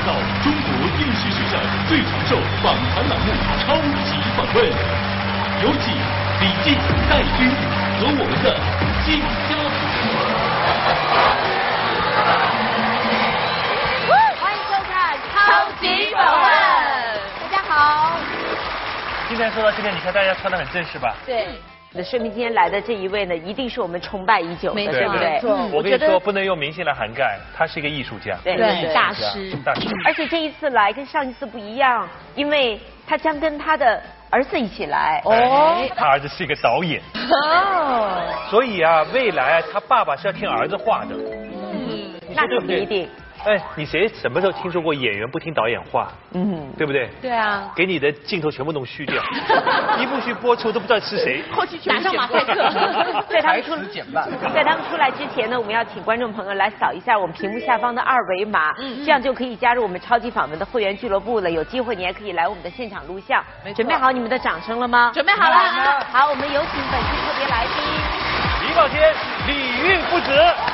到中国电视史上最长寿访谈栏目《超级访问》，有请李静、戴军和我们的静家族。 欢迎收看《超级访问》。大家好。 今天说到这边，你看大家穿得很正式吧？ 对。说明今天来的这一位呢，一定是我们崇拜已久的， 对不对？ 我跟你说，不能用明星来涵盖，他是一个艺术家， 对，大师。而且这一次来跟上一次不一样，因为他将跟他的儿子一起来。 哦，他儿子是一个导演。哦。所以啊，未来他爸爸是要听儿子话的。 那不一定。 哎，你谁什么时候听说过演员不听导演话？对不对？ 对啊。 给你的镜头全部弄虚掉，一部剧播出都不知道是谁。 后期打上马赛克。在他们出来之前呢，我们要请观众朋友来扫一下我们屏幕下方的二维码，这样就可以加入我们超级访问的会员俱乐部了。有机会你也可以来我们的现场录像。准备好你们的掌声了吗？准备好了。好，我们有请本期特别来宾李保田、李玉父子。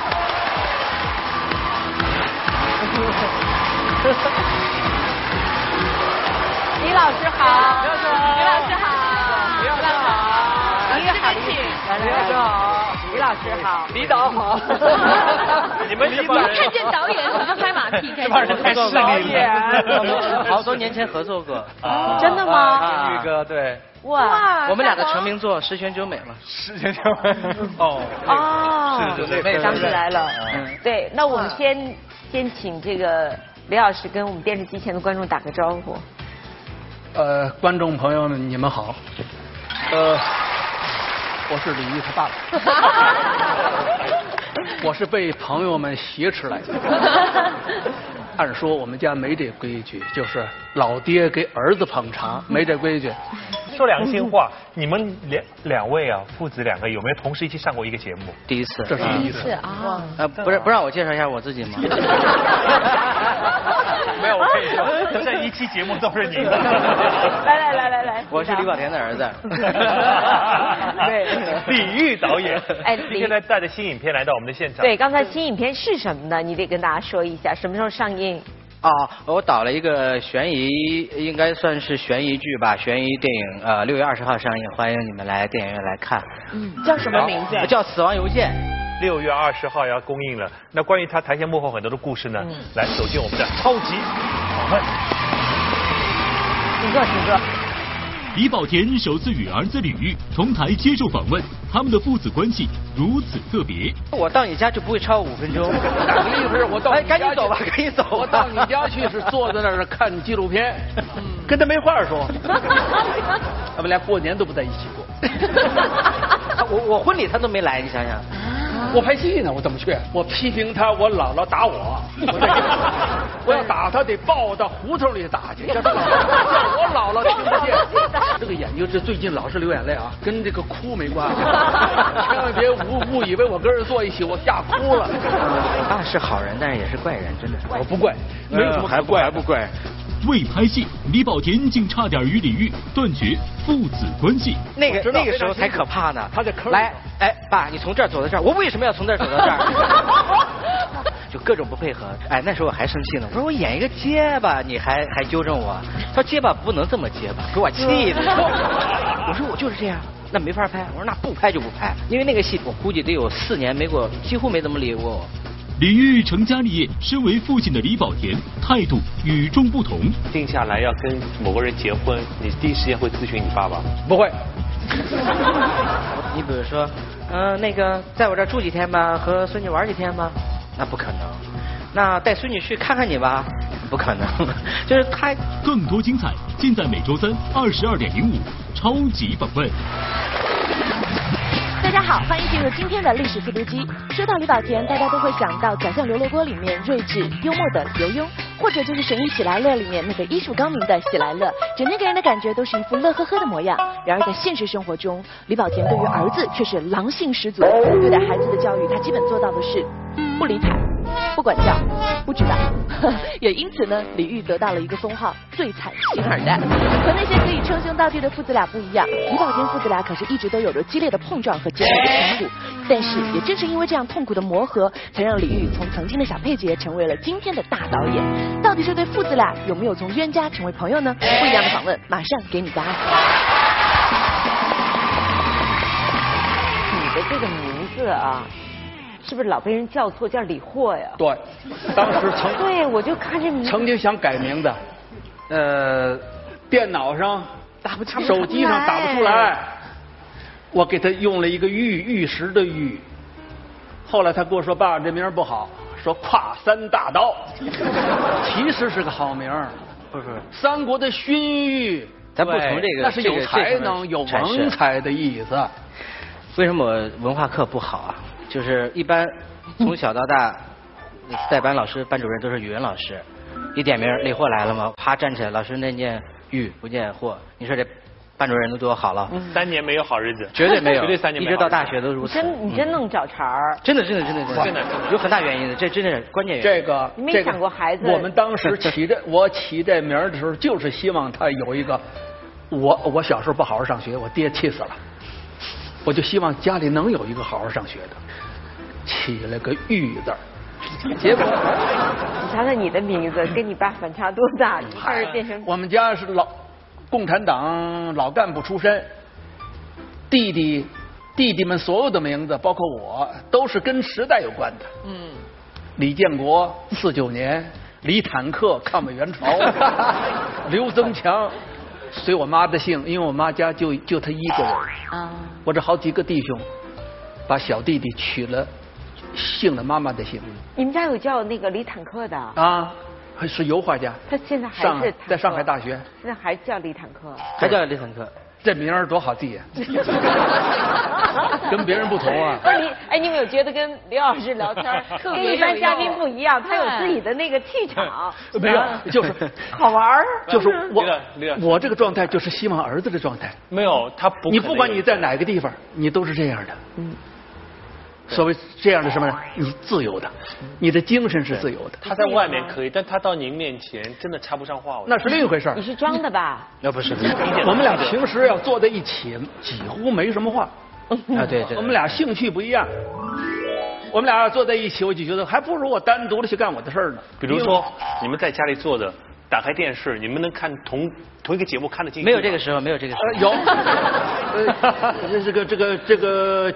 李老师好，李老师好， 李老师好， 李老师好，李老师好， 李导好。你们这帮人看见导演我就拍马屁， 这帮人太势利了。 好多年前合作过。 真的吗？ 玉哥对。 哇， 我们俩的成名作《十全九美》嘛。 十全九美。哦， 是想起来了。对，那我们先请这个李老师跟我们电视机前的观众打个招呼。 观众朋友们，你们好。我是李玉他爸爸。我是被朋友们挟持来的。按说我们家没这规矩，就是老爹给儿子捧茶，没这规矩。 说良心话，你们两位啊，父子两个有没有同时一起上过一个节目？ 第一次， 这是第一次啊。 不让我介绍一下我自己吗？ 没有，我可以说，这一期节目都是你的。 来， 我是李保田的儿子。 对， 李玉导演。 哎， 你现在带着新影片来到我们的现场。 对，刚才新影片是什么呢？你得跟大家说一下，什么时候上映？ 我导了一个悬疑，应该算是悬疑剧吧，悬疑电影，6月20号上映，欢迎你们来电影院来看。 叫什么名字？ 叫《死亡邮件》。 6月20号要公映了。那关于他台前幕后很多的故事呢，来走进我们的超级访问。 请坐。 李保田首次与儿子李玉同台接受访问，他们的父子关系如此特别。 我到你家就不会超过5分钟。 哪个意思？我到赶紧走吧，赶紧走。 我到你家去是坐在那儿看纪录片，跟他没话说。他们连过年都不在一起过。 我婚礼他都没来，你想想。 我拍戏呢，我怎么去？我批评他，我姥姥打我，我要打他得抱我到胡同里打去，叫我姥姥听不见。这个眼睛这最近老是流眼泪啊，跟这个哭没关系，千万别误以为我跟人坐一起，我吓哭了。 我爸是好人，但是也是怪人，真的。 我不怪，没有什么还不怪。 为拍戏，李保田竟差点与李玉断绝父子关系。 那个时候才可怕呢。 他在坑来，哎，爸，你从这儿走到这儿，我为什么要从这儿走到这儿？就各种不配合。哎，那时候我还生气呢，我说我演一个结巴，你还纠正我。他说结巴不能这么结巴，给我气的。我说我就是这样，那没法拍。我说那不拍就不拍，因为那个戏我估计得有4年没给我，几乎没怎么理过我。 李玉成家立业，身为父亲的李保田态度与众不同。 定下来要跟某个人结婚，你第一时间会咨询你爸爸？ 不会。 你比如说，那个在我这儿住几天吧，和孙女玩几天吧，那不可能。那带孙女去看看你吧，不可能。就是他。 更多精彩尽在每周3 22:05超级访问。 大家好，欢迎进入今天的历史复读机。说到李保田，大家都会想到《宰相刘罗锅》里面睿智幽默的刘墉，或者就是《神医喜来乐》里面那个医术高明的喜来乐，整天给人的感觉都是一副乐呵呵的模样。然而在现实生活中，李保田对于儿子却是狼性十足，对待孩子的教育，他基本做到的是不理睬、 不管教，不知道。也因此呢，李煜得到了一个封号——最惨星二代。和那些可以称兄道弟的父子俩不一样，李保田父子俩可是一直都有着激烈的碰撞和坚决的相互。但是也正是因为这样痛苦的磨合，才让李煜从曾经的小配角成为了今天的大导演。到底这对父子俩有没有从冤家成为朋友呢？不一样的访问，马上给你答案。 你的这个名字啊，是不是老被人叫错，叫李霍呀？ 对，当时对，我就看这名字曾经想改名字，电脑上打不出来， 手机上打不出来，我给他用了一个玉石的玉。后来他跟我说：“爸，这名不好，说跨三大刀。”其实是个好名， 不是三国的荀彧， 咱不从这个， 那是有才能、有文采的意思。 为什么我文化课不好啊？就是一般从小到大，代班老师、班主任都是语文老师，一点名李霍来了吗？啪站起来，老师那念彧不念霍，你说这班主任都多好了。 3年没有好日子， 绝对没有， 绝对3年没有好日子， 一直到大学都如此。 你真弄找茬儿。 真的有很大原因的，这真的是关键原因。 你没想过孩子？ 我们当时我起这名的时候，就是希望他有一个，我小时候不好好上学，我爹气死了，我就希望家里能有一个好好上学的，起了个彧字儿。结果你瞧瞧你的名字跟你爸反差多大，一下就变成我们家是共产党老干部出身，弟弟们所有的名字，包括我，都是跟时代有关的。李建国49年，李坦克抗美援朝，刘增强随我妈的姓，因为我妈家就他一个人。我这好几个弟兄，把小弟弟取了姓了妈妈的姓。 你们家有叫那个李坦克的啊？是油画家。 他现在还是在上海大学。 现在还叫李坦克。 还叫李坦克。 这名儿多好记呀！跟别人不同啊。 不是你有没有觉得跟刘老师聊天跟一般嘉宾不一样？他有自己的那个气场。 没有，就是好玩儿。 就是我这个状态就是希望儿子的状态。 没有，他不。 你不管你在哪个地方，你都是这样的。所谓这样的什么？你自由的，你的精神是自由的。 他在外面可以，但他到您面前真的插不上话。 那是另一回事。 你是装的吧？ 那不是。 我们俩平时要坐在一起，几乎没什么话。 对。 我们俩兴趣不一样。我们俩坐在一起，我就觉得还不如我单独的去干我的事儿呢。 比如说，你们在家里坐着，打开电视，你们能看同一个节目看得进去？ 没有这个时候，没有这个时候。 有。这个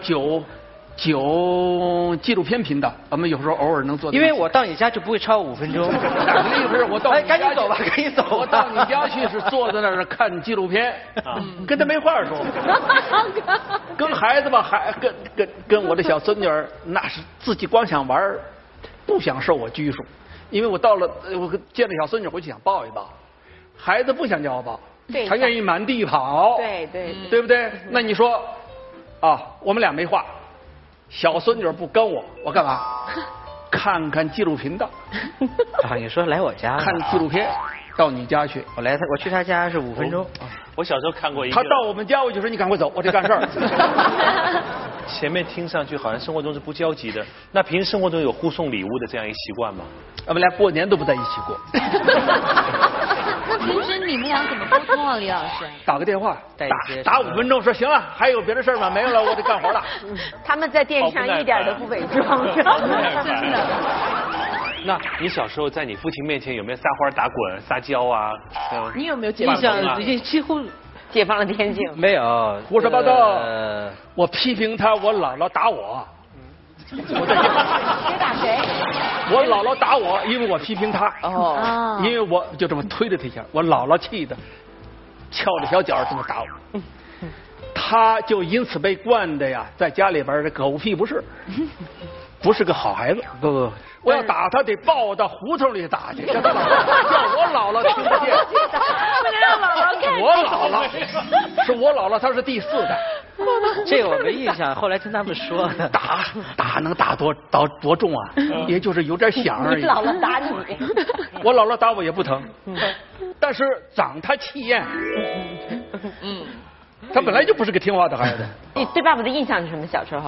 9纪录片频道，我们有时候偶尔能做。 因为我到你家就不会超5分钟。 那不是我到赶紧走吧，赶紧走。 我到你家去是坐在那儿看纪录片，跟他没话说。跟孩子吧，跟我的小孙女儿，那是自己光想玩，不想受我拘束。因为我到了，我见了小孙女回去想抱一抱，孩子不想叫我抱，他愿意满地跑。对不对？那你说啊，我们俩没话。小孙女不跟我干嘛？看看纪录频道。 你说来我家看纪录片，到你家去。 我去他家是5分钟。 我小时候看过一个。 他到我们家，我就说你赶快走，我得干事儿。 前面听上去好像生活中是不交集的，那平时生活中有互送礼物的这样一习惯吗？ 我们俩过年都不在一起过。 那平时你们俩怎么沟通啊，李老师？ 打个电话，打5分钟，说行了，还有别的事儿吗？没有了，我得干活了。 他们在电视上一点都不伪装，真的。 那你小时候在你父亲面前有没有撒欢打滚、撒娇啊？ 你有没有解放？ 已经几乎解放了天性。 没有， 胡说八道。我批评他，我姥姥打我。 谁打谁？ 我姥姥打我，因为我批评他。因为我就这么推了他一下，我姥姥气的翘着小脚这么打我。他就因此被惯的呀，在家里边的狗屁不是，不是个好孩子。 不， 我要打他得抱到胡同里打去，叫我姥姥听不见， 不能让姥姥看。 我姥姥是我姥姥，她是第4代。 这个我没印象，后来听他们说的。 打能打多重啊？也就是有点响而已。 你姥姥打你， 我姥姥打我也不疼，但是长他气焰。他本来就不是个听话的孩子。 你对爸爸的印象是什么？小时候？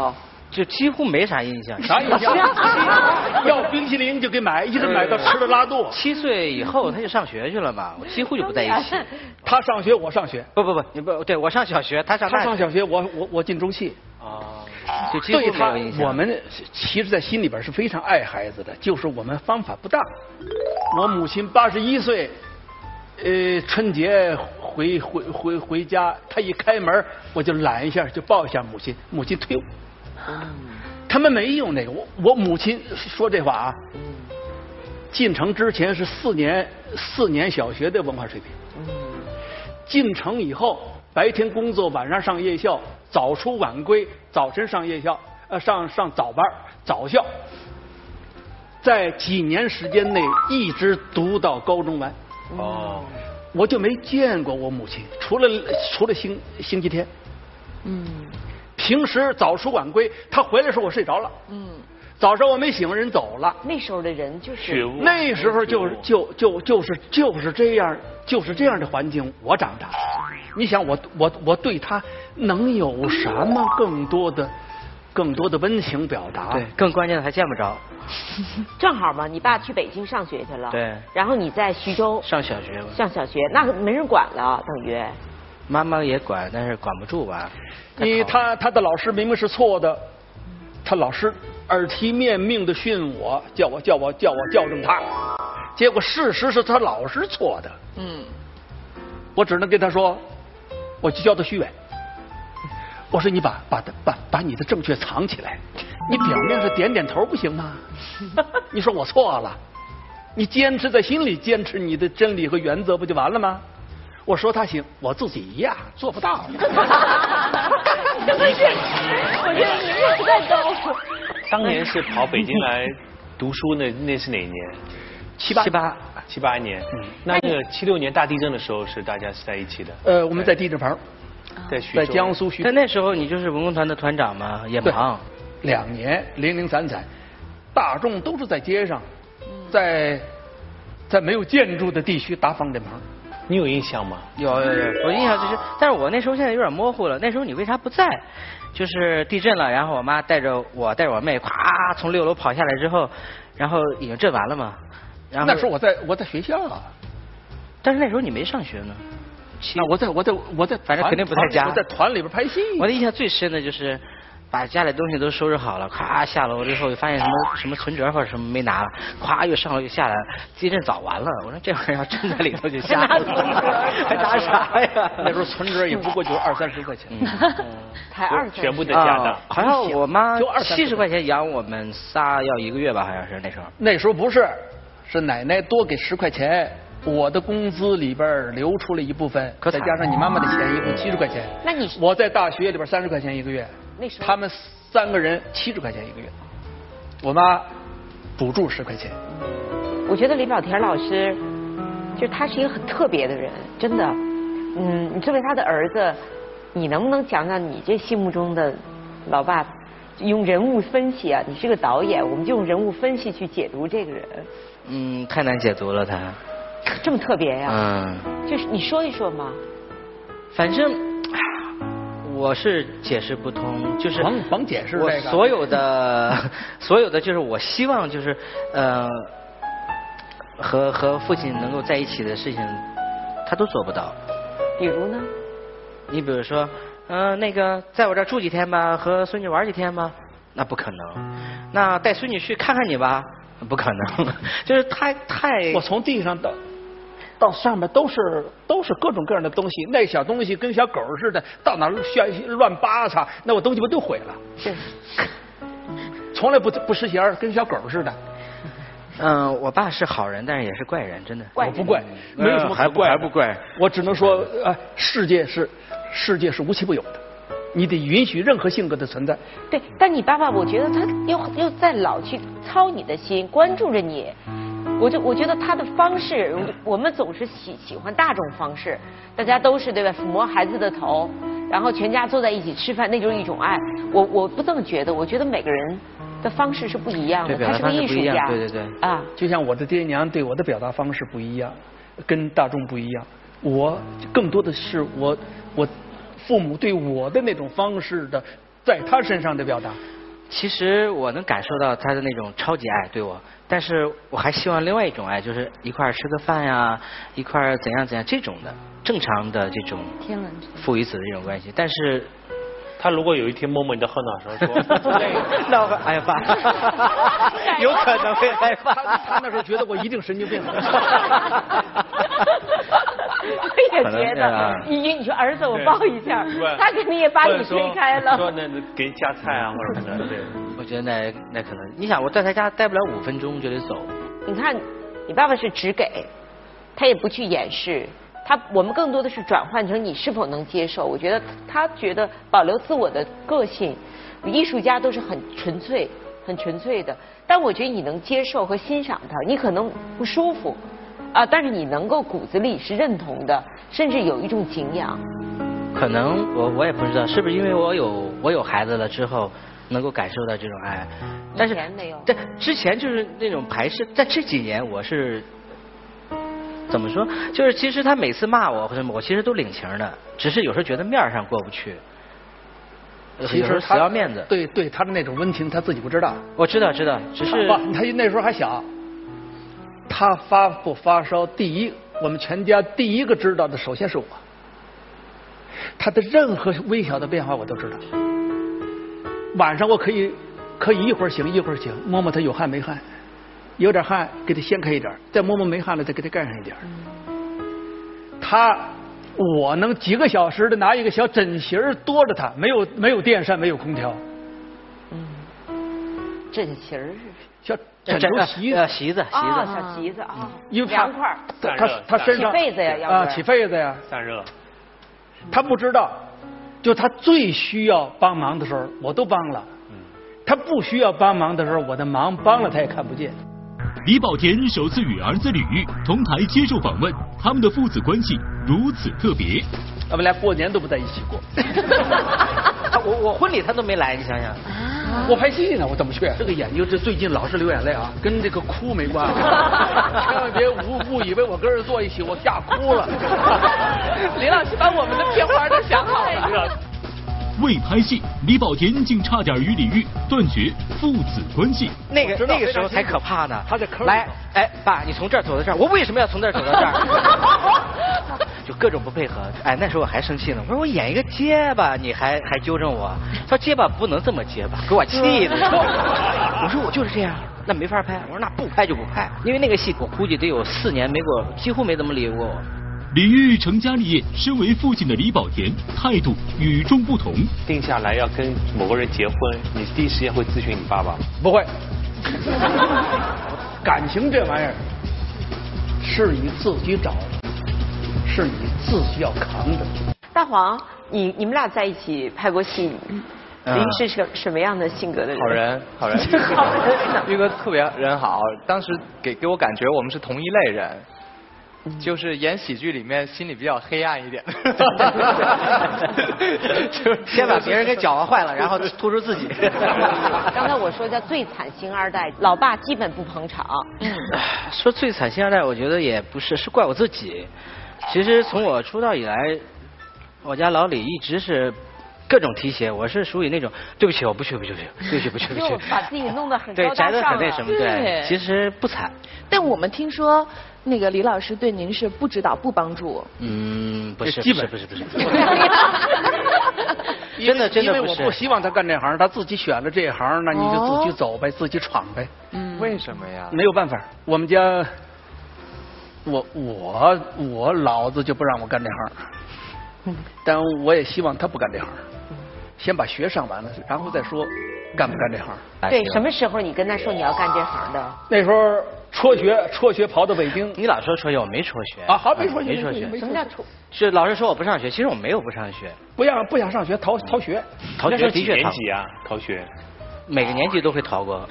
就几乎没啥印象。 啥印象？要冰淇淋就给买，一直买到吃了拉肚。 7岁以后他就上学去了嘛，我几乎就不在一起。 他上学，我上学。 不，你不对，我上小学，他上小学，我进中戏。 就几乎没有印象。 我们其实，在心里边是非常爱孩子的，就是我们方法不当。我母亲81岁，春节回家，她一开门，我就揽一下，就抱一下母亲，母亲推我。他们没有那个，我母亲说这话啊，进城之前是4年小学的文化水平，进城以后白天工作，晚上上夜校，早出晚归，早晨上夜校，上早班早校，在几年时间内一直读到高中完。我就没见过我母亲，除了星期天。平时早出晚归，她回来的时候我睡着了。早上我没醒，人走了。 那时候的人就是那时候就是这样的环境，我长大。你想我对他能有什么更多的温情表达？ 对，更关键的还见不着。 正好嘛，你爸去北京上学去了。 对。 然后你在徐州上小学。 那没人管了，等于。 妈妈也管，但是管不住吧？ 他的老师明明是错的，他老师耳提面命的训我，叫我校正他，结果事实是他老师错的。我只能跟他说，我就教他虚伪。我说你把你的正确藏起来，你表面上点点头不行吗？你说我错了，你坚持在心里，坚持你的真理和原则不就完了吗？我说他行，我自己呀做不到。 我觉得你不太高。 当年是跑北京来读书，那是哪一年？78年。那个76年大地震的时候，是大家是在一起的。 我们在地质棚，在江苏徐州。 但那时候你就是文工团的团长嘛，也忙。 2年零零散散，大众都是在街上，在没有建筑的地区搭方阵棚。 你有印象吗？ 有，我印象就是，但是我那时候现在有点模糊了。那时候你为啥不在？就是地震了，然后我妈带着我妹，咵从6楼跑下来之后，然后已经震完了嘛。然后那时候我在学校啊， 但是那时候你没上学呢。 那我在， 反正肯定不在家。 我在团里边拍戏。 我的印象最深的就是。把家里东西都收拾好了，咵下楼之后发现什么存折或者什么没拿了，咵又上楼又下来，地震早完了。我说这玩意儿要真在里头就吓死了，还拿啥呀？ 那时候存折也不过就20-30块钱， 才20， 全部的家当。 好像我妈70块钱养我们仨要1个月吧，好像是那时候。 那时候不是，是奶奶多给10块钱。我的工资里边留出了一部分，再加上你妈妈的钱，一共70块钱。 那你我在大学里边30块钱1个月， 那时候他们3个人70块钱1个月，我妈补助10块钱。 我觉得李保田老师，就他是一个很特别的人，真的。你作为他的儿子，你能不能讲讲你这心目中的老爸？用人物分析啊，你是个导演，我们就用人物分析去解读这个人。 太难解读了他。 这么特别呀？就是你说一说嘛。 反正我是解释不通，就是甭解释这个。 所有的就是我希望就是和父亲能够在一起的事情，他都做不到。 比如呢？ 你比如说，那个在我这儿住几天吧，和孙女玩几天吧，那不可能。那带孙女去看看你吧，不可能。就是太。 我从地上到上面都是各种各样的东西，那小东西跟小狗似的，到哪乱扒擦，那我东西不都毁了？ 是。 从来不识弦，跟小狗似的。 我爸是好人，但是也是怪人，真的。 我不怪，没有什么可怪， 还不怪。 我只能说，世界是无奇不有的，你得允许任何性格的存在。 对，但你爸爸，我觉得他又在老去操你的心，关注着你。我觉得他的方式，我们总是喜欢大众方式，大家都是对吧？抚摸孩子的头，然后全家坐在一起吃饭，那就是一种爱。我不这么觉得，我觉得每个人的方式是不一样的。他是个艺术家， 对啊， 就像我的爹娘对我的表达方式不一样，跟大众不一样。我更多的是我父母对我的那种方式的，在他身上的表达。 其实我能感受到他的那种超级爱对我，但是我还希望另外一种爱，就是一块儿吃个饭呀，一块儿怎样怎样这种的正常的这种父与子的这种关系。但是他如果有一天摸摸你的后脑勺说， 那我害怕，有可能会害怕。 他那时候觉得我一定神经病。 我也觉得，你说儿子我抱一下，他肯定也把你推开了。 说那给夹菜啊或者什么的，对。 我觉得那可能，你想我在他家待不了5分钟就得走。 你看，你爸爸是只给，他也不去掩饰。我们更多的是转换成你是否能接受。我觉得他觉得保留自我的个性，艺术家都是很纯粹的。但我觉得你能接受和欣赏他，你可能不舒服啊，但是你能够骨子里是认同的，甚至有一种敬仰。 可能我也不知道是不是因为我有孩子了之后能够感受到这种爱，但是以前没有。 对，之前就是那种排斥，在这几年我是。怎么说？就是其实他每次骂我或者什么，我其实都领情的，只是有时候觉得面上过不去。 其实死要面子。 对他的那种温情，他自己不知道。 我知道，只是他那时候还小。他发不发烧，我们全家第一个知道的，首先是我。他的任何微小的变化我都知道。晚上我可以一会儿醒一会儿醒，摸摸他有汗没汗。有点汗，给他掀开一点，再摸摸没汗了，再给他盖上一点。我能几个小时的拿一个小枕席多着他，没有电扇，没有空调。 枕席是小枕头席子， 席子啊，小席子啊， 凉快。 他身上起痱子呀， 起痱子呀， 散热。 他不知道，就他最需要帮忙的时候，我都帮了。他不需要帮忙的时候，我的忙帮了他也看不见。 李保田首次与儿子李煜同台接受访问，他们的父子关系如此特别。 我们俩过年都不在一起过。 我婚礼他都没来，你想想。 我拍戏呢，我怎么去？这个眼睛这最近老是流眼泪啊，跟这个哭没关系。千万别误以为我跟人坐一起，我吓哭了。 李老师把我们的片花都想好了。 为拍戏，李保田竟差点与李煜断绝父子关系。 那个时候才可怕呢。 他在坑来，哎，爸，你从这儿走到这儿，我为什么要从这儿走到这儿？就各种不配合。哎，那时候我还生气呢，我说我演一个结巴，你还纠正我，他说结巴不能这么结巴，给我气的。我说我就是这样，那没法拍。我说那不拍就不拍，因为那个戏我估计得有4年没过，几乎没怎么理过我。 李煜成家立业，身为父亲的李保田态度与众不同。 定下来要跟某个人结婚，你第一时间会咨询你爸爸？ 不会。感情这玩意儿是你自己找的，是你自己要扛的。 大黄，你们俩在一起拍过戏，李煜是什么样的性格的人？ 好人。好人。煜哥特别人好，当时给我感觉我们是同一类人。就是演喜剧里面心里比较黑暗一点， 就先把别人给搅和坏了，然后突出自己。 刚才我说叫最惨星2代，老爸基本不捧场。 说最惨星2代，我觉得也不是，是怪我自己。其实从我出道以来，我家老李一直是各种提携，我是属于那种对不起我不去，对不起。 就把自己弄得很对，宅得很那什么， 对， 其实不惨。 但我们听说那个李老师对您是不指导不帮助。 不是。真的因为不是。 我不希望他干这行，他自己选了这一行，那你就自己走呗，自己闯呗。 为什么呀？ 没有办法，我们家我老子就不让我干这行，但我也希望他不干这行，先把学上完了，然后再说干不干这行。 对，什么时候你跟他说你要干这行的？ 那时候辍学跑到北京。 你老说辍学，我没辍学啊，好没辍学， 没辍学。 什么叫辍？ 是老师说我不上学，其实我没有不上学， 不想上学，逃学。 逃学的确年级啊，逃学。 每个年级都会逃过。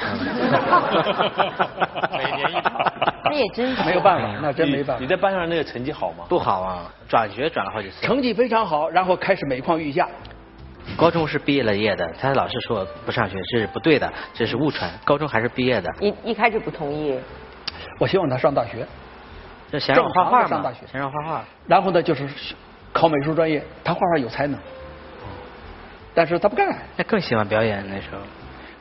每年一逃。 那也真是没有办法，那真没办法。 你在班上那个成绩好吗？ 不好啊，转学转了好几次。 成绩非常好，然后开始每况愈下。 高中是毕业了业的，他老师说不上学这是不对的，这是误传。高中还是毕业的。 你一开始不同意？ 我希望他上大学。 就想让我画画嘛， 上大学， 想让画画。 然后呢，就是考美术专业，他画画有才能，但是他不干。 那更喜欢表演那时候。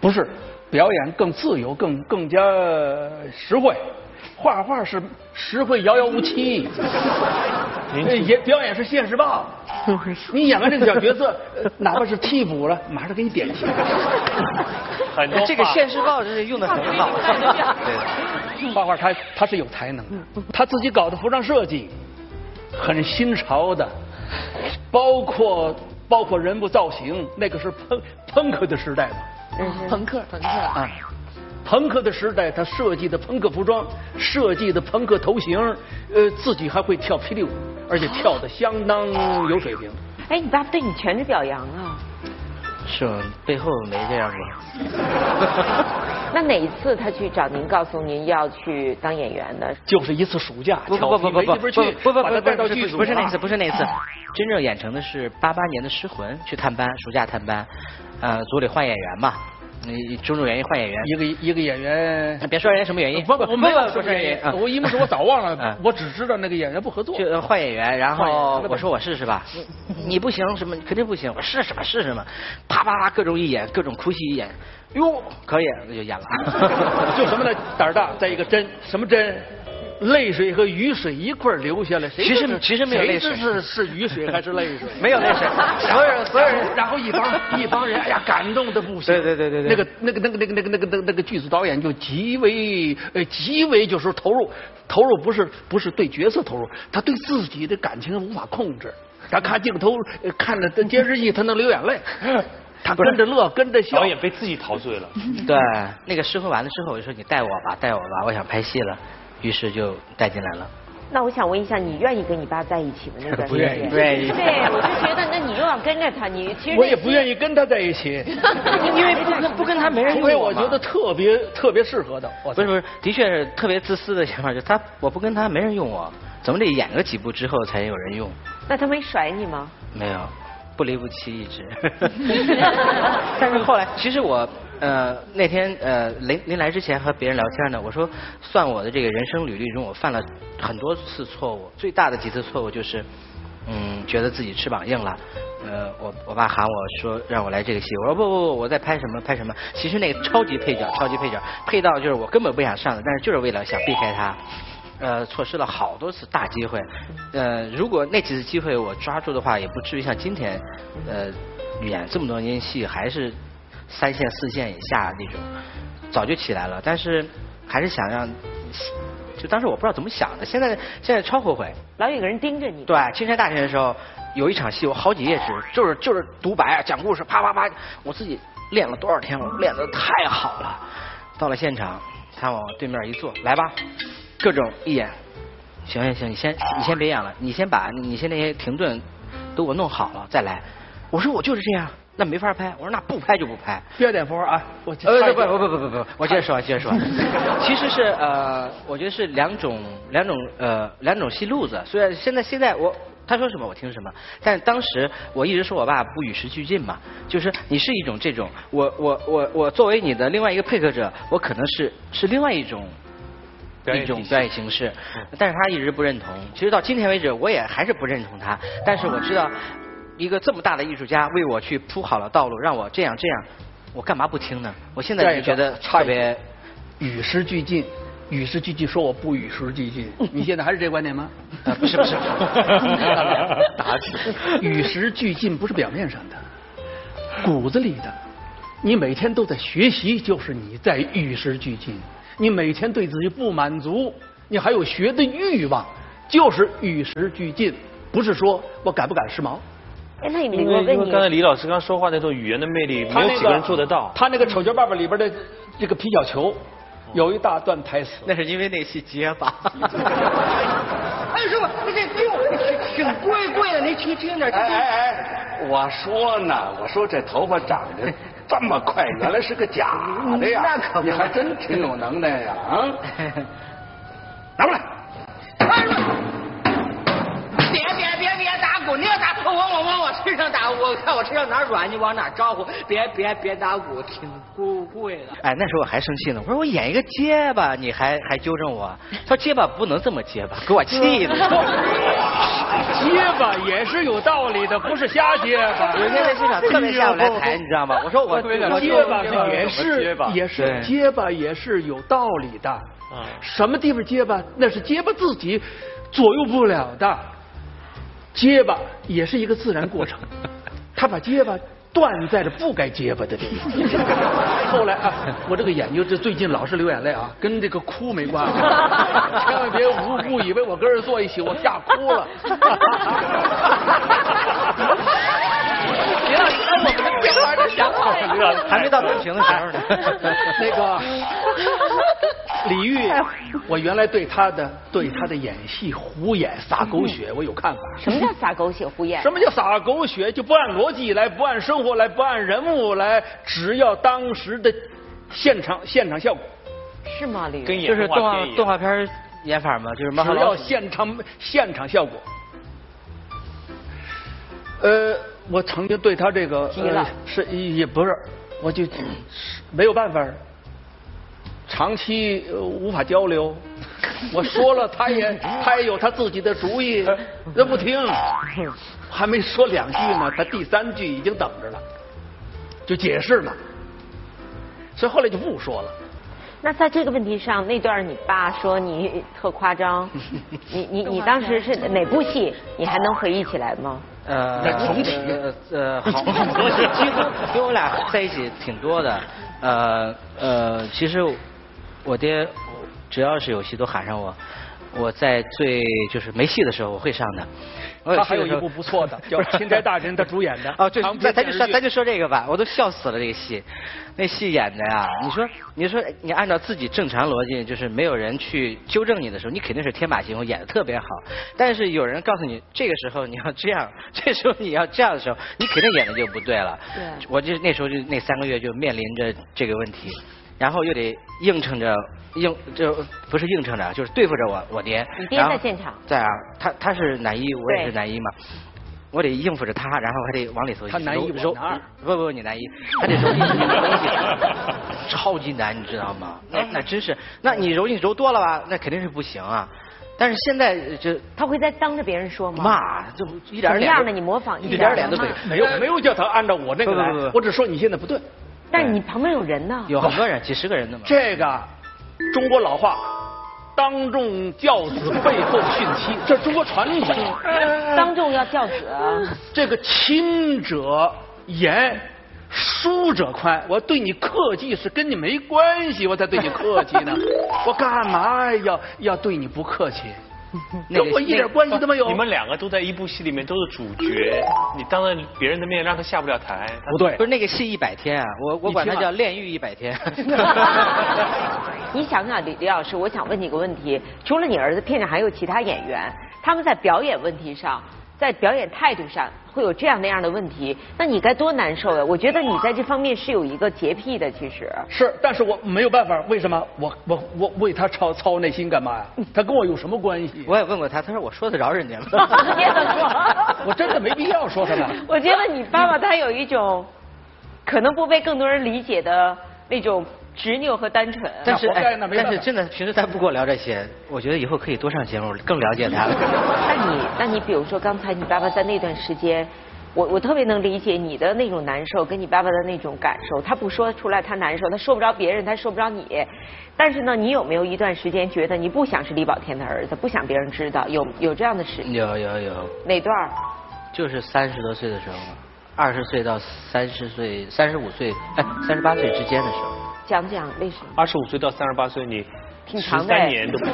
不是，表演更自由，更加实惠。画画是实惠遥遥无期，也表演是现实报。你演完这个小角色，哪怕是替补了，马上给你点齐。 很多这个现实报是用的很好。 对，画画他是有才能的，他自己搞的服装设计很新潮的，包括人物造型，那个是朋克的时代嘛。 朋克啊。 朋克的时代，他设计的朋克服装，设计的朋克头型，自己还会跳霹雳舞，而且跳得相当有水平。 哎，你爸爸对你全是表扬啊。 是我背后没这样过。 那哪一次他去找您，告诉您要去当演员呢？ 就是一次暑假， 不， 把他带到剧组。 不是那次，不是那次，真正演成的是88年的《失魂》，去探班，暑假探班，组里换演员嘛。种种原因换演员， 一个演员， 别说人家什么原因， 我没有说原因，我因为是我早忘了，我只知道那个演员不合作， 就换演员，然后我说我试试吧，你不行什么肯定不行，我试试吧试试嘛，啪啪啪各种一演，各种哭戏一演，哟可以那就演了， 就什么呢？胆儿大，再一个针，什么针？泪水和雨水一块流下来， 其实没有泪水， 是雨水还是泪水？ 没有泪水，所有人， 然后一帮人，哎呀，感动的不行。 对， 那个剧组导演就极为就是投入不是对角色投入，他对自己的感情无法控制。他看镜头看了监视器，他能流眼泪。他跟着乐，跟着笑， 导演被自己陶醉了。 对，那个失魂完了之后，我就说你带我吧，我想拍戏了。于是就带进来了。 那我想问一下，你愿意跟你爸在一起吗？那个不愿意。 对，我就觉得，那你又要跟着他，你其实我也不愿意跟他在一起， 因为不跟他没人用。 因为我觉得特别适合的。 不是，的确是特别自私的想法，就我不跟他没人用我，怎么得演个几部之后才有人用？ 那他没甩你吗？ 没有，不离不弃一直。但是后来，其实我。那天临来之前和别人聊天呢，我说算我的这个人生履历中，我犯了很多次错误，最大的几次错误就是觉得自己翅膀硬了。我爸喊我说让我来这个戏，我说不，我在拍什么。其实那个超级配角，配到就是我根本不想上的，但是就是为了想避开他。错失了好多次大机会。如果那几次机会我抓住的话，也不至于像今天演这么多年戏还是3线4线以下那种，早就起来了，但是还是想让，就当时我不知道怎么想的，现在超后悔。 老有个人盯着你。 对，青山大学的时候有一场戏，我好几页纸，就是独白讲故事，啪啪啪，我自己练了多少天，我练得太好了。到了现场，他往我对面一坐，来吧，各种一演，行，你先别演了，你先把那些停顿都给我弄好了再来。我说我就是这样。那没法拍，我说那不拍就不拍。 别点佛啊！ 不，我接着说。其实是我觉得是两种戏路子。虽然现在他说什么我听什么，但当时我一直说我爸不与时俱进嘛，就是你是一种这种，我作为你的另外一个配合者，我可能是另外一种表演形式，但是他一直不认同。其实到今天为止，我也还是不认同他，但是我知道。一个这么大的艺术家为我去铺好了道路，让我这样，我干嘛不听呢？我现在就觉得特别与时俱进。说我不与时俱进，你现在还是这个观点吗？ 不是。 打起。与时俱进不是表面上的，骨子里的。你每天都在学习，就是你在与时俱进。你每天对自己不满足，你还有学的欲望，就是与时俱进，不是说我赶不赶时髦。 那你因为刚才李老师刚说话那种语言的魅力，没有几个人做得到。 他那个《丑角爸爸》里边的这个皮小球，有一大段台词， 那是因为那戏结巴。 哎，师傅，这挺贵的，您轻点。哎，我说呢，这头发长得这么快，原来是个假的呀！那可不，你还真挺有能耐呀！啊，拿过来。别打鼓！你要打，往我身上打，我看我身上哪软，你往哪招呼。别打鼓，挺贵的。 哎，那时候我还生气呢，我说我演一个结巴，你还纠正我。他说结巴不能这么结巴，给我气的。 结巴也是有道理的，不是瞎结巴。 有天在现场特别下午来台，你知道吗？我说我结巴也是结巴也是有道理的。什么地方结巴，那是结巴自己左右不了的。结巴也是一个自然过程，他把结巴断在了不该结巴的地方。后来啊，我这个眼睛这最近老是流眼泪啊，跟这个哭没关系，千万别误以为我跟人坐一起我吓哭了。 别让你看我们的变化都想好了，还没到动情的时候呢。 那个李玉，我原来对他的演戏胡演撒狗血，我有看法。 什么叫撒狗血胡演？ 什么叫撒狗血？就不按逻辑来，不按生活来，不按人物来，只要当时的现场效果。 是吗，李玉？ 就是动画片演法吗？就是只要现场效果。我曾经对他这个是也不是，我就没有办法。长期无法交流，我说了，他也有他自己的主意，他不听，还没说2句呢，他第3句已经等着了，就解释嘛，所以后来就不说了。 那在这个问题上，那段你爸说你特夸张，你当时是哪部戏？你还能回忆起来吗？ 重启好多戏，几乎跟我俩在一起挺多的。其实我爹只要是有戏都喊上我，我在就是没戏的时候我会上的。 他还有一部不错的，叫《钦差大人》，他主演的。 哦，对，咱就说这个吧，我都笑死了这个戏，那戏演的呀，你说你按照自己正常逻辑，就是没有人去纠正你的时候，你肯定是天马行空，演的特别好。但是有人告诉你，这个时候你要这样，这时候你要这样的时候，你肯定演的就不对了。对，我就那时候就那3个月就面临着这个问题。然后又得就不是应承着，就是对付着我爹。 你爹在现场？ 在啊，他是男一，我也是男一嘛，我得应付着他，然后还得往里头他男一揉，不你男一，他得揉进去东西，超级难，你知道吗？那真是，那你揉多了吧，那肯定是不行啊。但是现在就他会在当着别人说吗？ 骂，就一点脸。什么样的？你模仿一点脸都没有叫他按照我这个来，我只说你现在不对。 但是你旁边有人呢， 有很多人，几10个人的嘛。 这个中国老话，当众教子，背后训妻，这中国传统。 当众要教子， 这个亲者严，疏者宽。我对你客气是跟你没关系，我才对你客气呢。我干嘛要对你不客气？跟我一点关系都没有。 你们2个都在一部戏里面都是主角，你当着别人的面让他下不了台。 不对， 不是那个戏100天啊，我管它叫炼狱100天。 你想想李老师，我想问你个问题，除了你儿子，片场还有其他演员，他们在表演问题上，在表演态度上会有这样那样的问题，那你该多难受呀！我觉得你在这方面是有一个洁癖的，其实是，但是我没有办法，为什么？我为他操内心干嘛呀？他跟我有什么关系？ 我也问过他，他说我说得着人家吗？ 我真的没必要说他了。 我觉得你爸爸他有一种可能不被更多人理解的那种执拗和单纯。 但是真的平时他不跟我聊这些，我觉得以后可以多上节目，更了解他。 那你比如说刚才你爸爸在那段时间，我特别能理解你的那种难受，跟你爸爸的那种感受。他不说出来他难受，他说不着别人，他说不着你。但是呢，你有没有一段时间觉得你不想是李保田的儿子，不想别人知道？有这样的时间？ 有。 哪段？ 就是30多岁的时候，20岁到30岁、35岁、38岁之间的时候。 讲讲为什么 ？25岁到38岁，你挺长的 13年都不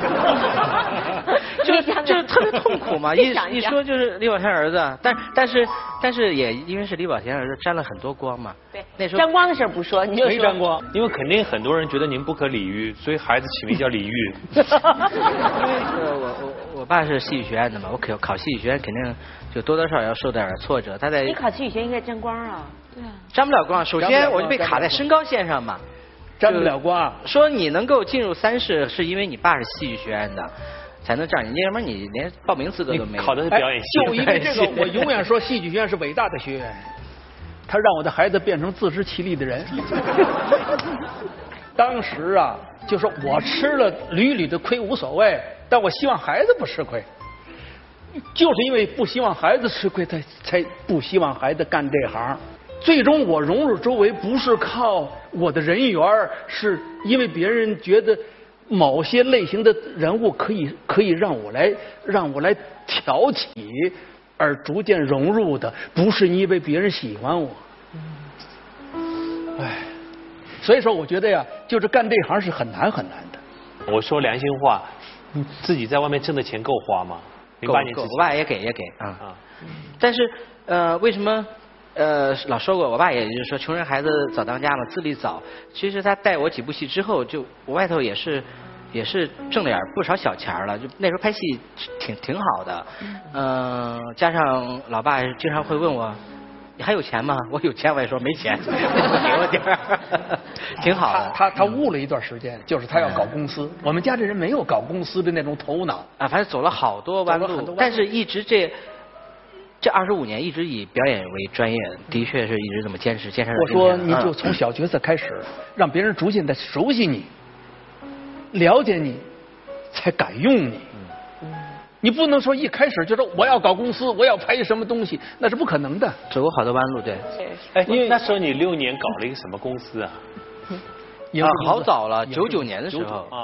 就特别痛苦嘛。一说就是李保田儿子，但是也因为是李保田儿子，沾了很多光嘛。 对， 那时候沾光的事不说，你就没沾光， 因为肯定很多人觉得您不可理喻，所以孩子起名叫李煜。 因为我爸是戏剧学院的嘛，我考戏剧学院肯定就多多少少要受点挫折。 你考戏剧学院应该沾光啊。对啊。 沾不了光，首先我就被卡在身高线上嘛。 沾不了光。 说你能够进入3试，是因为你爸是戏剧学院的，才能这样。要不然你连报名资格都没有。 考的是表演系。 就因为这个，我永远说戏剧学院是伟大的学院，他让我的孩子变成自食其力的人。当时啊，就说我吃了屡屡的亏无所谓，但我希望孩子不吃亏。 就是因为不希望孩子吃亏，才不希望孩子干这行。最终我融入周围，不是靠我的人缘，是因为别人觉得某些类型的人物可以让我来挑起，而逐渐融入的，不是因为别人喜欢我。哎，所以说我觉得呀，就是干这行是很难很难的。 我说良心话，你自己在外面挣的钱够花吗？08年之前， 我爸也给啊。但是为什么老说过，我爸也就是说穷人孩子早当家嘛，自立早。其实他带我几部戏之后，就我外头也是挣了点不少小钱了，就那时候拍戏挺好的。加上老爸经常会问我，你还有钱吗？我有钱，我也说没钱，给我点儿，挺好的。 他悟了一段时间，就是他要搞公司。我们家这人没有搞公司的那种头脑啊，反正走了好多弯路，但是一直这25年一直以表演为专业，的确是一直这么坚持。 我说你就从小角色开始，让别人逐渐的熟悉你，了解你，才敢用你。你不能说一开始就说我要搞公司，我要拍什么东西，那是不可能的。 走过好多弯路，对。 哎，因为那时候你6年搞了一个什么公司啊？ 好早了，99年的时候啊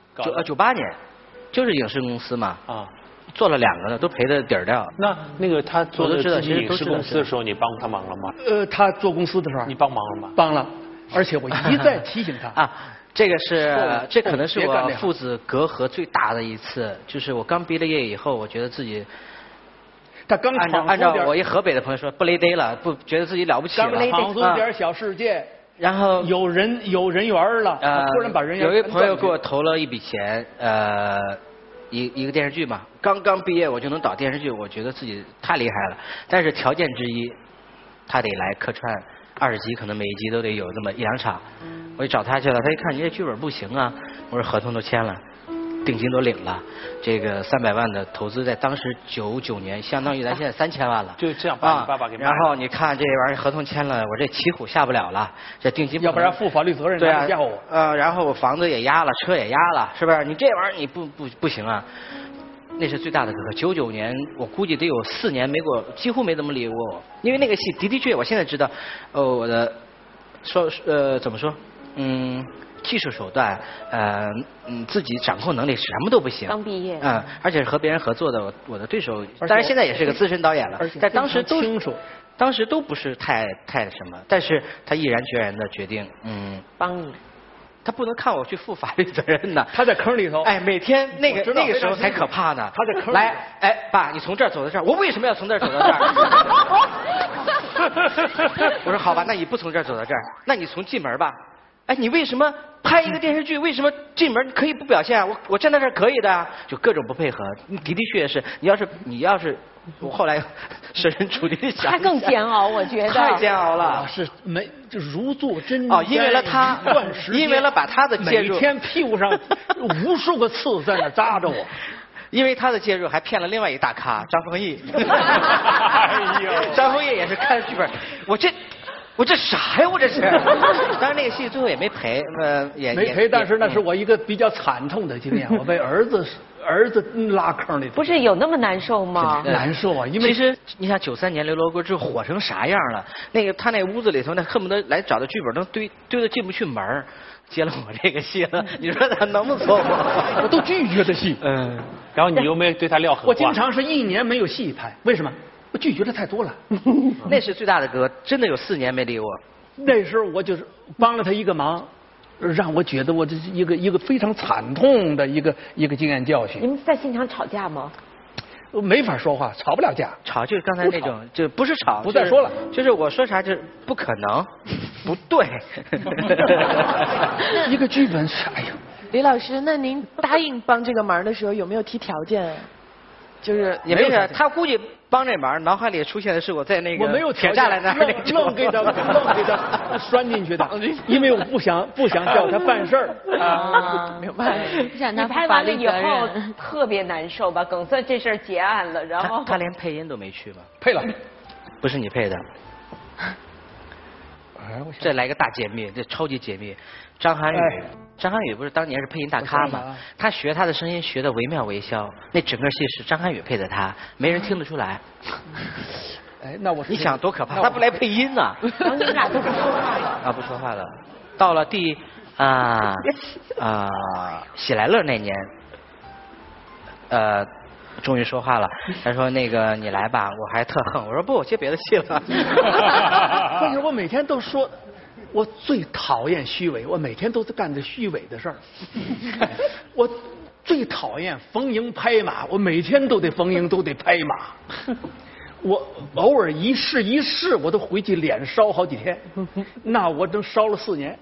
，98年就是影视公司嘛啊。做了2个呢，都赔的底儿掉。 那个他做的自己影视公司的时候，你帮他忙了吗？ 他做公司的时候， 你帮忙了吗？ 帮了，而且我一再提醒他啊。这可能是我父子隔阂最大的一次，就是我刚毕了业以后，我觉得自己， 他刚按照我一河北的朋友说，不勒嘚了，不觉得自己了不起了， 刚闯出点小世界， 然后有人缘了，突然把人有一朋友给我投了一笔钱，一个电视剧嘛，刚毕业我就能导电视剧，我觉得自己太厉害了，但是条件之一，他得来客串20集，可能每一集都得有这么1、2场。我就找他去了，他一看你这剧本不行啊，我说合同都签了，定金都领了，这个300万的投资在当时99年，相当于咱现在3000万了。 就这样把你爸爸给卖了。 然后你看这玩意儿合同签了，我这骑虎下不了了，这定金要不然负法律责任， 对啊， 吓我。 然后我房子也压了，车也压了，是不是？你这玩意儿你不行啊。那是最大的隔阂。99年，我估计得有4年几乎没怎么理过我，因为那个戏的确，我现在知道，我的怎么说，技术手段，自己掌控能力什么都不行。 刚毕业。 而且是和别人合作的，我的对手，当然现在也是个资深导演了，在当时都清楚，当时都不是太什么，但是他毅然决然的决定， 帮你。 他不能看我去负法律责任呢。 他在坑里头。 哎，每天那个时候才可怕呢。 他在坑里。 来，哎，爸，你从这儿走到这儿，我为什么要从这儿走到这儿？我说好吧，那你不从这儿走到这儿，那你从进门吧。哎，你为什么拍一个电视剧，为什么进门可以不表现啊？我站在这儿可以的，就各种不配合。的确是，你要是。我后来设身处地的想， 他更煎熬，我觉得太煎熬了。 是就如坐针毡。因为了他，因为了把他的介入， 每天屁股上无数个刺在那扎着我。 因为他的介入，还骗了另外一大咖张丰毅。哎呦，张丰毅也是看剧本，我这啥呀？我这是。当然那个戏最后也没赔，也没赔，但是那是我一个比较惨痛的经验，我被儿子拉坑里。 不是有那么难受吗？ 难受啊，因为其实你想93年刘罗锅之后火成啥样了？他那屋子里头，那恨不得来找的剧本都堆得进不去门，接了我这个戏了，你说他能不错吗？ 我都拒绝的戏。 然后你又没对他撂狠话。 我经常是1年没有戏拍，为什么？我拒绝的太多了。 那是最大的哥，真的有4年没理我。 那时候我就是帮了他一个忙，让我觉得我这是一个非常惨痛的一个经验教训。 你们在现场吵架吗？ 没法说话，吵不了架。 吵就是刚才那种，就不是吵， 不再说了。 就是我说啥就是不可能，不对。 一个剧本是，哎呦。 李老师，那您答应帮这个忙的时候有没有提条件？就是也没事，他估计帮这忙，脑海里出现的是我在那个我没有铁栅栏那儿愣给他拴进去的，因为我不想叫他办事儿啊，明白。 你拍完了以后特别难受吧？梗算这事儿结案了，然后他连配音都没去吧？ 配了， 不是你配的。再来个大解密，这超级解密，张涵予。 张涵予不是当年是配音大咖嘛？他学他的声音学的惟妙惟肖，那整个戏是张涵予配的他，没人听得出来。 哎，那我你想多可怕？他不来配音呢。 然后你们俩都不说话了。 啊，不说话了。到了喜来乐那年，终于说话了。他说那个你来吧，我还特横。我说不，我接别的戏了。 关键我每天都说。我最讨厌虚伪，我每天都在干着虚伪的事儿。我最讨厌逢迎拍马，我每天都得逢迎，都得拍马。我偶尔一试，我都回去脸烧好几天，那我都烧了4年。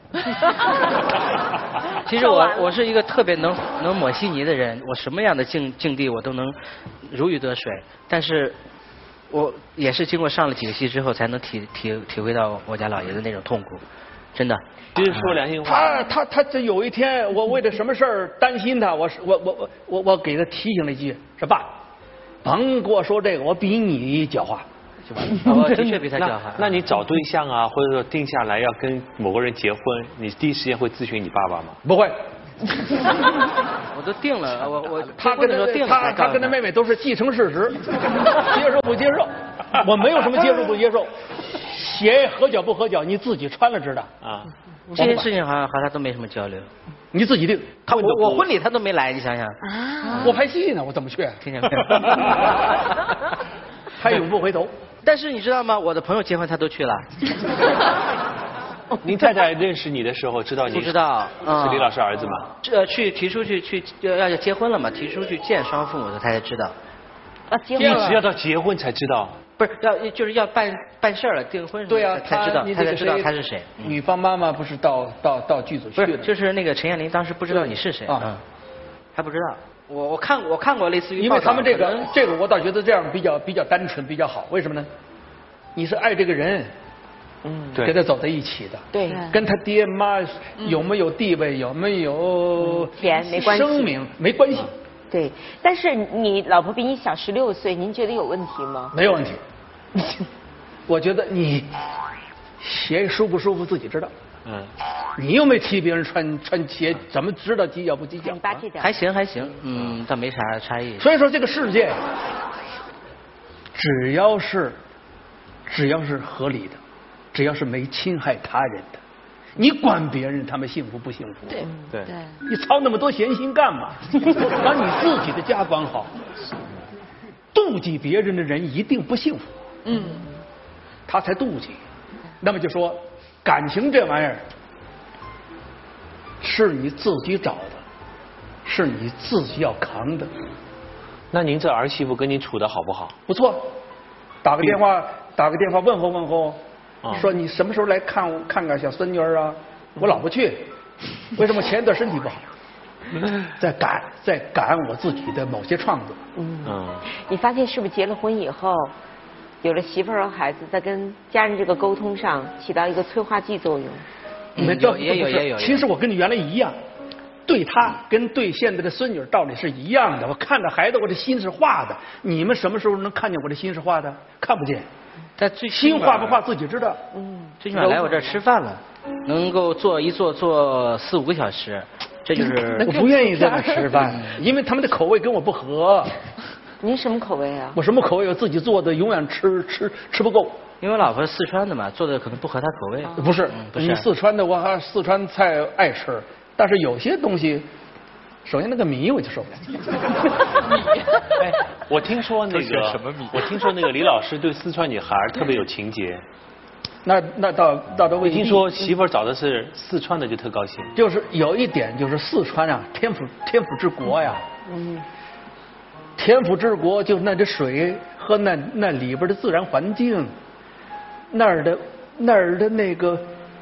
其实我是一个特别能抹稀泥的人，我什么样的境地我都能如鱼得水，但是。我也是经过上了几个戏之后，才能体会到我家老爷子那种痛苦，真的。 就是说良心话。 他这有一天，我为了什么事儿担心他，我给他提醒了一句，说爸，甭跟我说这个，我比你狡猾。 我的确比他狡猾。 那你找对象啊，或者说定下来要跟某个人结婚，你第一时间会咨询你爸爸吗？ 不会。 我都定了， 他跟他妹妹都是既成事实，接受不接受？我没有什么接受不接受，鞋合脚不合脚，你自己穿了知道啊。 这件事情好像和他都没什么交流， 你自己定。 我婚礼他都没来，你想想。 我拍戏呢，我怎么去？ 听见没有？ 拍永不回头。 但是你知道吗？我的朋友结婚他都去了。 您太太认识你的时候知道你不知道是李老师儿子吗？ 去提出去要结婚了嘛，提出去见双父母的，他才知道。 啊，结婚了。 一直要到结婚才知道。 不是就是要办事了，订婚对啊， 才知道他是谁。 女方妈妈不是到剧组去了？不是，就是那个陈彦霖当时不知道你是谁啊，还不知道。我看过类似于。 因为他们这个我倒觉得这样比较单纯比较好，为什么呢？你是爱这个人。 对， 跟他走在一起的， 对， 跟他爹妈有没有地位，有没有钱没关系， 声名没关系。 对，但是你老婆比你小16岁，您觉得有问题吗？ 没有问题。我觉得你鞋舒不舒服自己知道。你又没替别人穿鞋，怎么知道计较不计较？ 还行，倒没啥差异。 所以说这个世界，只要是合理的。只要是没侵害他人的，你管别人他们幸福不幸福？ 对， 你操那么多闲心干嘛？把你自己的家管好。妒忌别人的人一定不幸福。他才妒忌。那么就说感情这玩意儿是你自己找的，是你自己要扛的。 那您这儿媳妇跟您处的好不好？ 不错，打个电话问候。说你什么时候来看看小孙女啊？我老不去，为什么？前一段身体不好，在赶我自己的某些创作。 你发现是不是结了婚以后，有了媳妇儿和孩子，在跟家人这个沟通上起到一个催化剂作用？ 也有。 其实我跟你原来一样，对他跟对现在的孙女道理是一样的。我看着孩子，我这心是化的。你们什么时候能看见我这心是化的？看不见。 但最心化不化自己知道。 最起码来我这儿吃饭了，能够坐4、5个小时，这就是我不愿意在那吃饭，因为他们的口味跟我不合。 您什么口味啊？ 我什么口味？我自己做的永远吃不够。 因为我老婆是四川的嘛，做的可能不合她口味。 不是，你四川的我还四川菜爱吃，但是有些东西。首先那个米我就受不了。 哎，我听说那个什么米？我听说那个李老师对四川女孩特别有情节。 那倒未必。 听说媳妇儿找的是四川的就特高兴。 就是有一点就是四川啊，天府之国呀。天府之国就那这水和那里边的自然环境，那儿的那个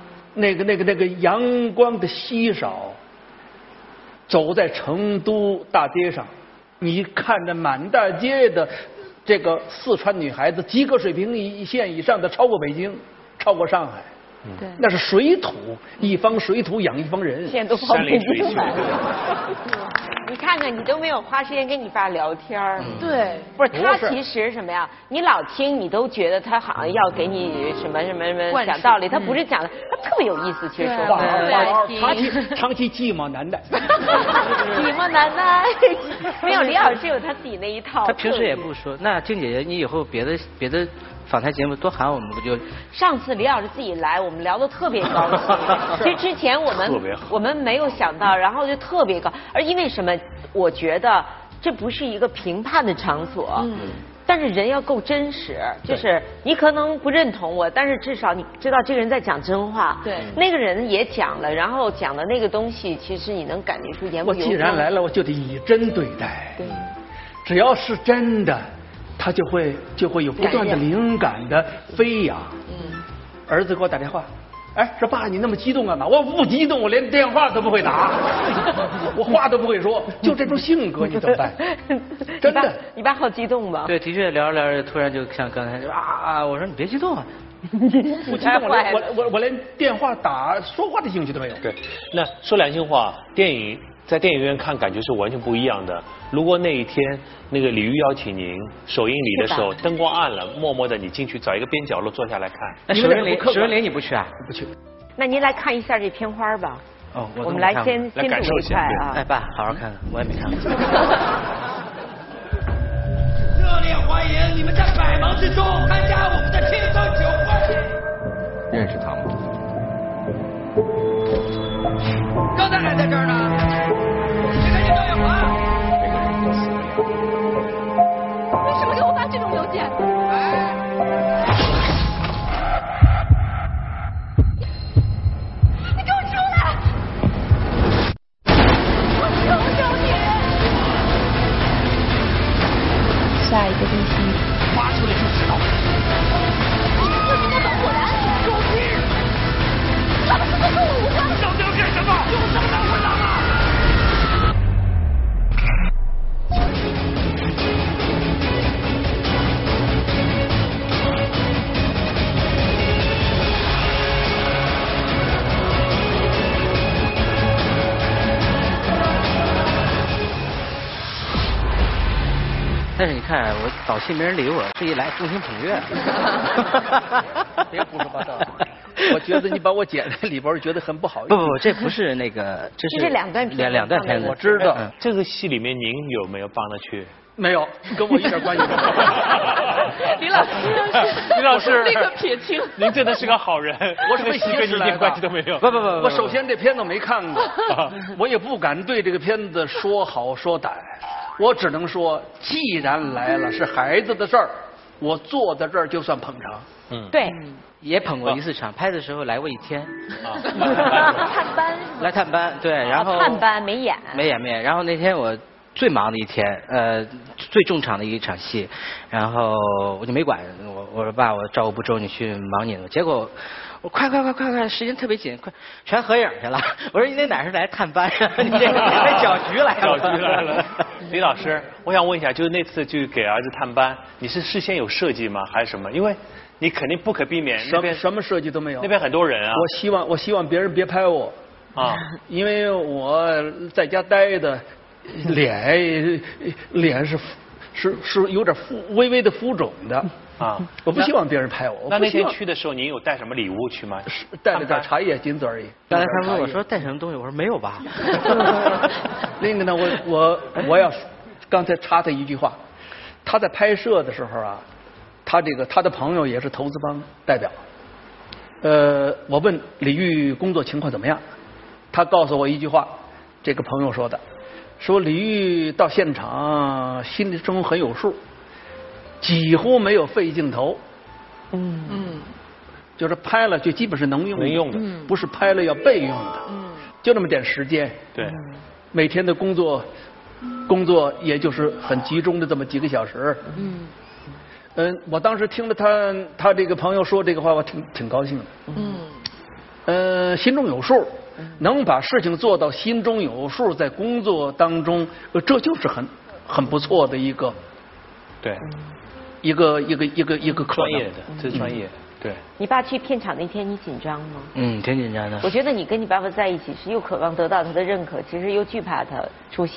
阳光的稀少。走在成都大街上，你看着满大街的这个四川女孩子，及格水平线以上的超过北京，超过上海。对，那是水土，一方水土养一方人。 现在都跑北京来了。 你看看，你都没有花时间跟你爸聊天儿。 对， 不是他其实什么呀？你老听，你都觉得他好像要给你什么讲道理，他不是讲的，他特别有意思，其实说话长期寂寞难耐。 寂寞难耐，没有李老师有他自己那一套。 他平时也不说。那静姐姐，你以后别的访谈节目多喊我们不就？ 上次李老师自己来，我们聊得特别高兴。其实之前我们没有想到，然后就特别高。而因为什么？我觉得这不是一个评判的场所。但是人要够真实，就是你可能不认同我，但是至少你知道这个人在讲真话。 对， 那个人也讲了，然后讲的那个东西，其实你能感觉出言不由衷。 我既然来了，我就得以真对待。 对， 只要是真的，他就会有不断的灵感的飞扬。儿子给我打电话。说爸，你那么激动干嘛？我不激动，我连电话都不会打，我话都不会说，就这种性格，你怎么办？真的， 你爸好激动吧？ 对，的确聊着聊着，突然就像刚才我说你别激动啊， 不激动，我连电话说话的兴趣都没有。 对，那说良心话，在电影院看感觉是完全不一样的。如果那一天那个李玉邀请您首映礼的时候，灯光暗了，默默的你进去找一个边角落坐下来看。 那首映礼你不去啊？ 不去。 那您来看一下这片花吧。我们来先感受一下啊。 爸，好好看看，我也没看过。 热烈欢迎你们在百忙之中参加我们的庆贺酒会。 认识他吗？ 刚才还在这儿呢。谁跟你导演话？ 每个人都死了。 为什么给我发这种邮件？你给我出来！我求求你！下一个星期发出来就知道。 我今天把我的安全注意。他们是不是跟我无关？ 想这样干什么？有什么大混乱啊？ 但是你看，我导戏没人理我，这一来众星捧月。 别胡说八道。我觉得你把我剪在里边，觉得很不好意思。 不，这不是那个，这是两段片子。 我知道。 这个戏里面您有没有帮他去？ 没有，跟我一点关系都没有。 李老师， 立刻撇清。 您真的是个好人， 我是被挟持来的， 一点关系都没有。 不， 我首先这片子没看过，我也不敢对这个片子说好说歹，我只能说，既然来了是孩子的事儿，我坐在这儿就算捧场。 对。 也捧过一次场，拍的时候来过1天。 探班。 来探班，对，然后探班没演。 没演，然后那天我最忙的一天，最重场的一场戏，然后我就没管，我说爸，我照顾不周，你去忙你的。结果我快，时间特别紧，快全合影去了。我说你那哪是来探班呀？你这来搅局来了。 李老师，我想问一下，就是那次去给儿子探班，你是事先有设计吗，还是什么？因为你肯定不可避免什么设计都没有。 那边很多人啊。 我希望别人别拍我啊，因为我在家待的脸是有点微微的浮肿的啊。我不希望别人拍我。 那天去的时候，您有带什么礼物去吗？ 带了点茶叶、金子而已。 刚才他问我说带什么东西，我说没有吧。 另一个呢，我要刚才插他一句话，他在拍摄的时候啊。他的朋友也是投资方代表，我问李玉工作情况怎么样，他告诉我一句话，这个朋友说的，说李玉到现场心里中很有数，几乎没有废镜头，就是拍了就基本是能用的，不是拍了要备用的，就那么点时间， 对， 每天的工作也就是很集中的这么几个小时，我当时听了他这个朋友说这个话，我挺高兴的。心中有数，能把事情做到心中有数，在工作当中，这就是很不错的一个， 对， 一个专业的，这是专业。对。 你爸去片场那天，你紧张吗？ 挺紧张的。 我觉得你跟你爸爸在一起是又渴望得到他的认可，其实又惧怕他出现。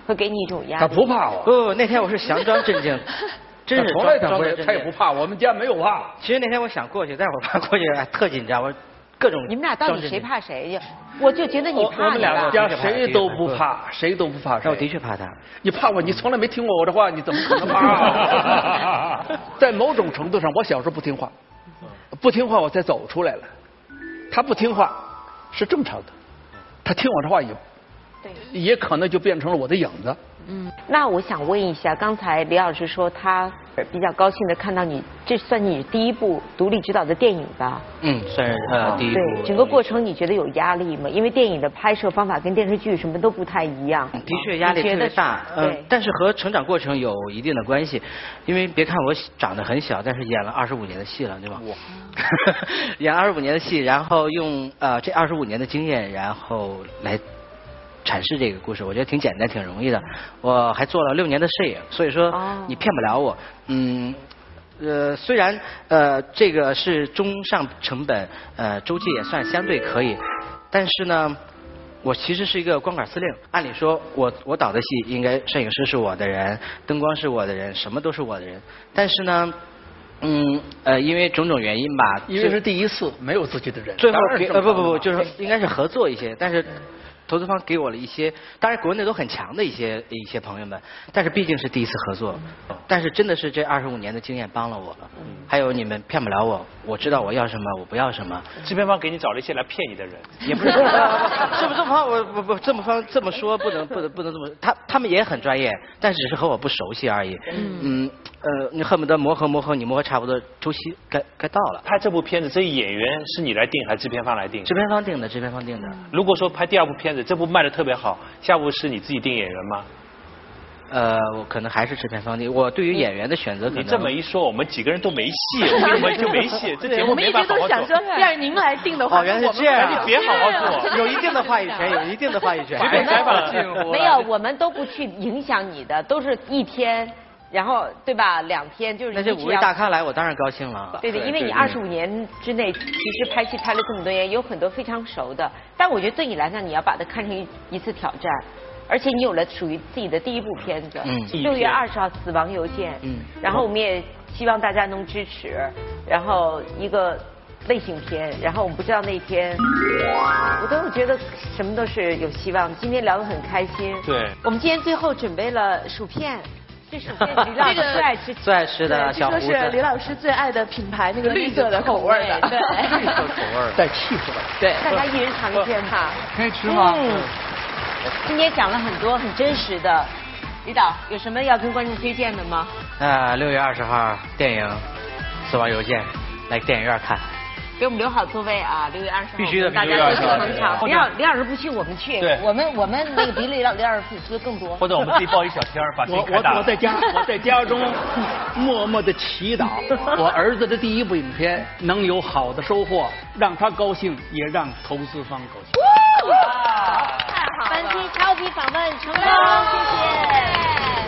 会给你一种压力？ 他不怕我。 不，那天我是强装镇静，真是从来他装镇静。 也不怕，我们家没有怕。 其实那天我想过去，但是我怕过去特紧张，我各种。 你们俩到底谁怕谁呀？我就觉得你怕。 我们两个家谁都不怕，谁都不怕谁。 我的确怕他。 你怕我？你从来没听过我的话，你怎么可能怕？在某种程度上，我小时候不听话，不听话我才走出来了。他不听话是正常的，他听我的话也可能就变成了我的影子。 那我想问一下，刚才李老师说他比较高兴的看到你，这算你第一部独立执导的电影吧？ 算是第一部。 对，整个过程你觉得有压力吗？因为电影的拍摄方法跟电视剧什么都不太一样。 的确压力特别大，但是和成长过程有一定的关系。因为别看我长得很小，但是演了25年的戏了，对吧？演25年的戏，然后用这25年的经验，然后来阐释这个故事，我觉得挺简单，挺容易的。我还做了6年的摄影，所以说你骗不了我。虽然这个是中上成本，周期也算相对可以，但是呢，我其实是一个光杆司令。按理说我导的戏应该摄影师是我的人，灯光是我的人，什么都是我的人。但是呢，因为种种原因吧， 因为是第一次没有自己的人， 最后给不，就是应该是合作一些，但是。投资方给我了一些，当然国内都很强的一些朋友们，但是毕竟是第一次合作，但是真的是这25年的经验帮了我了。还有你们骗不了我，我知道我要什么，我不要什么。 制片方给你找了一些来骗你的人， 也不是这么方我不这么说不能这么，他们也很专业，但只是和我不熟悉而已。你恨不得磨合，你磨合差不多周期该到了。 拍这部片子，这演员是你来定还是制片方来定？ 制片方定的。 如果说拍第2部片子，这部卖的特别好，下部是你自己定演员吗？ 我可能还是制片方定。我对于演员的选择， 你这么一说，我们几个人都没戏，我们就没戏。这节目没法好好做。 我们一直都想说，要是您来定的话， 原来是这样， 你别好好做， 有一定的话语权， 没有，我们都不去影响你的，都是1天。然后对吧？2天就是。 那这5位大咖来，我当然高兴了。 对，因为你25年之内，其实拍戏拍了这么多年，有很多非常熟的。但我觉得对你来讲，你要把它看成一次挑战，而且你有了属于自己的第一部片子。6月20号《死亡邮件》。然后我们也希望大家能支持，然后一个类型片，然后我们不知道那天，我都觉得什么都是有希望。今天聊得很开心。 对。 我们今天最后准备了薯片。这是李老师最爱吃的小胡子， 这是李老师最爱的品牌，那个绿色的口味的， 对，绿色口味带气势的， 对，大家一人尝一片哈。 可以吃吗？ 今天讲了很多很真实的，李导有什么要跟观众推荐的吗 ？6月20号电影《死亡邮件》，来电影院看。 给我们留好座位啊！6月20号必须的， 大家都去捧场。李老师不去，我们去。 对， 我们那个比李老师粉丝更多。 或者我们自己报一小天把自己开大。 我在家中默默的祈祷，我儿子的第一部影片能有好的收获，让他高兴，也让投资方高兴。 太好了！本期超级访问成功，谢谢。